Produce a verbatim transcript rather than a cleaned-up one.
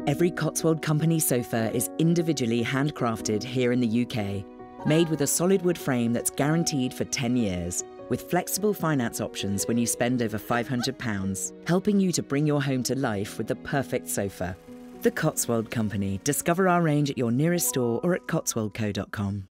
Every Cotswold Company sofa is individually handcrafted here in the U K, made with a solid wood frame that's guaranteed for ten years, with flexible finance options when you spend over five hundred pounds, helping you to bring your home to life with the perfect sofa. The Cotswold Company. Discover our range at your nearest store or at cotswold co dot com.